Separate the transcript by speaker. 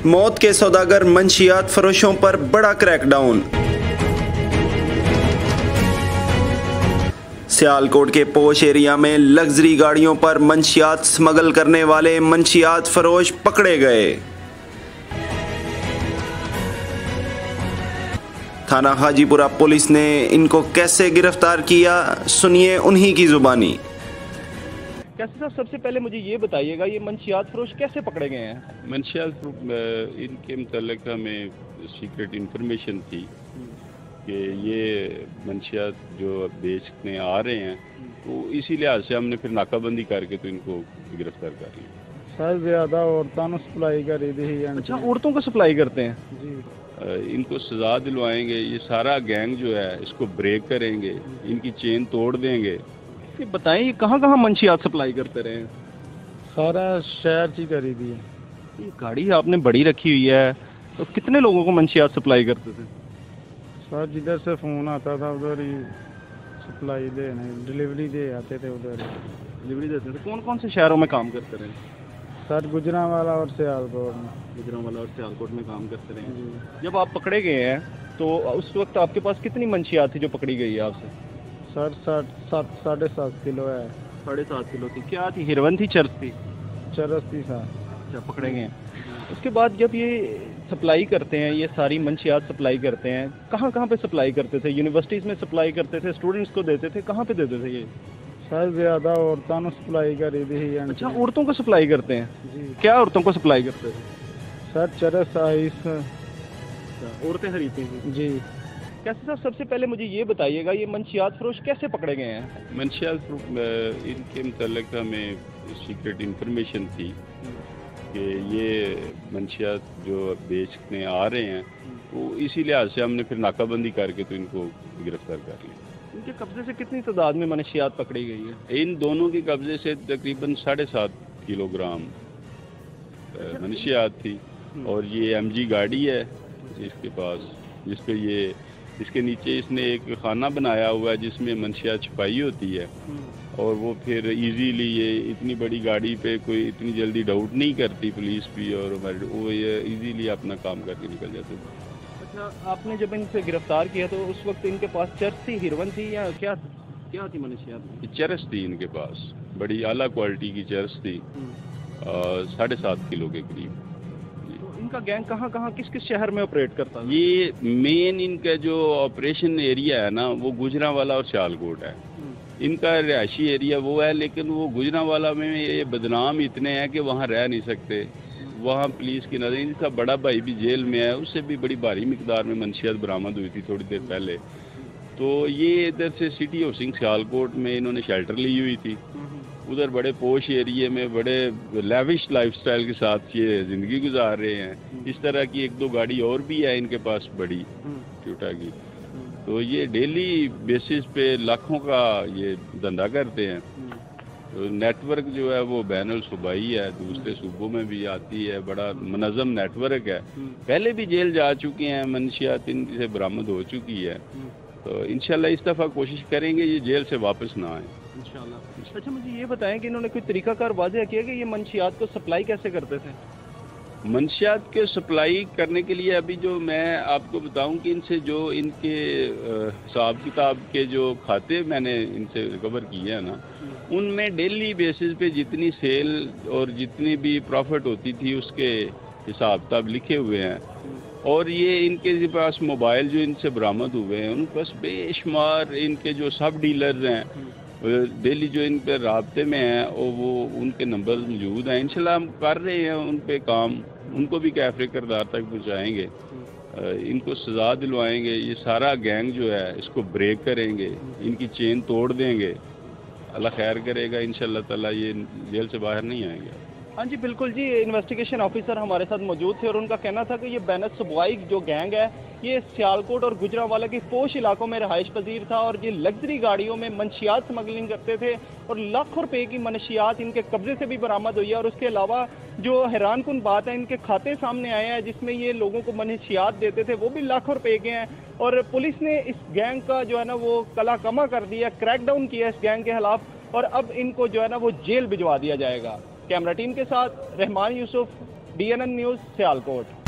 Speaker 1: موت کے سوداگر منشیات فروشوں پر بڑا کریک ڈاؤن۔ سیالکوٹ کے پوش ایریا میں لگژری گاڑیوں پر منشیات سمگل کرنے والے منشیات فروش پکڑے گئے۔ تھانہ حاجی پورہ پولیس نے ان کو کیسے گرفتار کیا، سنیے انہی کی زبانی۔
Speaker 2: کیسے صاحب، سب سے پہلے مجھے یہ بتائیے گا، یہ منشیات فروش کیسے پکڑے گئے ہیں؟
Speaker 3: منشیات ان کے متعلق ہمیں سیکرٹ انفارمیشن تھی کہ یہ منشیات جو بیچنے آ رہے ہیں، تو اسی لحاظ سے ہم نے پھر ناکہ بندی کر کے تو ان کو گرفتار کر لیا۔
Speaker 4: سر زیادہ عورتوں کو سپلائی کری دی۔
Speaker 2: اچھا، عورتوں کو سپلائی کرتے ہیں؟
Speaker 4: جی،
Speaker 3: ان کو سزا دلوائیں گے، یہ سارا گینگ جو ہے اس کو بریک کریں گے، ان کی چین توڑ دیں گے۔
Speaker 2: یہ بتائیں، یہ کہاں کہاں منشیات سپلائی کرتے رہے ہیں؟
Speaker 4: سارا شہر چی کری دی۔
Speaker 2: یہ گاڑی آپ نے بڑی رکھی ہوئی ہے، تو کتنے لوگوں کو منشیات سپلائی کرتے تھے؟
Speaker 4: سر جدھر سے فون آتا تھا ادھر ہی سپلائی دینے، ڈلیوری دے آتے تھے ادھر ہی۔
Speaker 2: ڈلیوری دیتے تھے؟ کون کون سے شہروں میں کام کرتے رہے؟
Speaker 4: سر گجرانوالہ اور سیالکوٹ میں۔
Speaker 2: گجرانوالہ اور سیالکوٹ میں کام کرتے رہے۔ جب آپ پکڑے گئے ہیں تو اس وقت آپ کے پاس کتنی منشیات تھی جو پکڑی گئی ہے آپ سے؟
Speaker 4: سر 7.5 کلو ہے۔
Speaker 2: 7.5 کلو تھی؟ کیا تھی، ہیروین تھی، چرس تھی؟
Speaker 4: چرس تھی سر۔
Speaker 2: اچھا، پکڑے گئے ہیں۔ اس کے بعد جب یہ سپلائی کرتے ہیں، یہ ساری منشیات سپلائی کرتے ہیں، کہاں کہاں پہ سپلائی کرتے تھے؟ یونیورسٹیز میں سپلائی کرتے تھے، اسٹوڈنٹس کو دیتے تھے، کہاں پہ دیتے تھے یہ؟
Speaker 4: سر زیادہ عورتوں کو سپلائی کری دی۔
Speaker 2: اچھا، عورتوں کو سپلائی کرتے ہیں؟
Speaker 4: جی۔
Speaker 2: کیا عورتوں کو سپلائی کرتے تھے؟
Speaker 4: سر چرس آئس۔
Speaker 2: عورتیں خریدتی ہیں؟
Speaker 4: جی۔
Speaker 2: کیسے صاحب، سب سے پہلے مجھے یہ بتائیے گا، یہ منشیات فروش کیسے پکڑے گئے ہیں؟
Speaker 3: منشیات ان کے متعلق ہمیں سیکرٹ انفارمیشن تھی کہ یہ منشیات جو بیچنے آ رہے ہیں، تو اسی لحاظ سے ہم نے پھر ناکہ بندی کر کے تو ان کو گرفتار کر لیا۔
Speaker 2: ان کے قبضے سے کتنی تعداد میں منشیات پکڑی گئی ہے؟
Speaker 3: ان دونوں کے قبضے سے تقریباً 7.5 کلو گرام منشیات تھی، اور یہ ایم جی گاڑی ہے اس کے پاس، جس پہ اس کے نیچے اس نے ایک خانہ بنایا ہوا ہے جس میں منشیات چھپائی ہوتی ہے، اور وہ پھر ایزیلی یہ اتنی بڑی گاڑی پہ کوئی اتنی جلدی ڈاؤٹ نہیں کرتی پولیس بھی، اور وہ یہ ایزیلی اپنا کام کر کے نکل جاتے تھے۔
Speaker 2: اچھا، آپ نے جب ان سے گرفتار کیا تو اس وقت ان کے پاس چرس تھی، ہیروین تھی، یا کیا تھی منشیات؟
Speaker 3: چرس تھی ان کے پاس، بڑی اعلیٰ کوالٹی کی چرس تھی، 7.5 کلو کے قریب۔
Speaker 2: ان کا گینگ کہاں کہاں کس کس شہر میں آپریٹ کرتا ہے؟
Speaker 3: یہ مین ان کا جو آپریشن ایریا ہے نا، وہ گجرانوالہ اور سیالکوٹ ہے۔ ان کا رہائشی ایریا وہ ہے، لیکن وہ گجرانوالہ میں یہ بدنام اتنے ہیں کہ وہاں رہ نہیں سکتے، وہاں پولیس کی نظر۔ ان کا بڑا بھائی بھی جیل میں ہے، اس سے بھی بڑی بھاری مقدار میں منشیات برآمد ہوئی تھی تھوڑی دیر پہلے۔ تو یہ ادھر سے سٹی ہاؤسنگ سیالکوٹ میں انہوں نے شیلٹر لی ہوئی تھی، ادھر بڑے پوش ایریے میں بڑے لیوش لائف سٹائل کے ساتھ یہ زندگی گزار رہے ہیں۔ اس طرح کی 1-2 گاڑی اور بھی ہے ان کے پاس بڑی ٹوٹا کی، تو یہ ڈیلی بیسس پہ لاکھوں کا یہ دھندا کرتے ہیں۔ تو نیٹ ورک جو ہے وہ بین الصوبائی ہے، دوسرے صوبوں میں بھی آتی ہے، بڑا منظم نیٹ ورک ہے۔ پہلے بھی جیل جا چکے ہیں، منشیات ان سے برآمد ہو چکی ہے، تو انشاءاللہ اس دفعہ کوشش کریں گے یہ جیل سے واپس نہ آئیں
Speaker 2: انشاءاللہ۔ اچھا، مجھے یہ بتائیں کہ انہوں نے کوئی طریقہ کار واضح کیا کہ یہ منشیات کو سپلائی کیسے کرتے تھے؟
Speaker 3: منشیات کے سپلائی کرنے کے لیے ابھی جو میں آپ کو بتاؤں کہ ان سے جو ان کے حساب کتاب کے جو کھاتے میں نے ان سے ریکور کیے ہیں نا، ان میں ڈیلی بیسس پہ جتنی سیل اور جتنی بھی پروفٹ ہوتی تھی اس کے حساب کتاب لکھے ہوئے ہیں، اور یہ ان کے پاس موبائل جو ان سے برآمد ہوئے ہیں، ان کے پاس بے شمار ان کے جو سب ڈیلرز ہیں ڈیلی جو ان پہ رابطے میں ہیں، اور وہ ان کے نمبر موجود ہیں۔ انشاءاللہ ہم کر رہے ہیں ان پہ کام، ان کو بھی کیفر کردار تک پہنچائیں گے، ان کو سزا دلوائیں گے، یہ سارا گینگ جو ہے اس کو بریک کریں گے، ان کی چین توڑ دیں گے۔ اللہ خیر کرے گا، انشاءاللہ تعالی یہ جیل سے باہر نہیں آئیں گے۔
Speaker 2: ہاں جی بالکل جی، انویسٹیگیشن آفیسر ہمارے ساتھ موجود تھے، اور ان کا کہنا تھا کہ یہ بین الصوبائی جو گینگ ہے یہ سیالکوٹ اور گجرانوالہ کے پوش علاقوں میں رہائش پذیر تھا، اور یہ لگژری گاڑیوں میں منشیات سمگلنگ کرتے تھے، اور لاکھوں روپے کی منشیات ان کے قبضے سے بھی برآمد ہوئی ہے۔ اور اس کے علاوہ جو حیران کن بات ہے، ان کے کھاتے سامنے آئے ہیں جس میں یہ لوگوں کو منشیات دیتے تھے، وہ بھی لاکھوں روپے کے ہیں، اور پولیس نے اس گینگ کا جو ہے نا وہ کلا کما کر دیا، کریک ڈاؤن کیا اس گینگ کے خلاف، اور اب ان کو جو ہے نا وہ جیل بھجوا دیا جائے گا۔ کیمرہ ٹیم کے ساتھ رحمان یوسف، DNN न्यूज़ सियालकोट।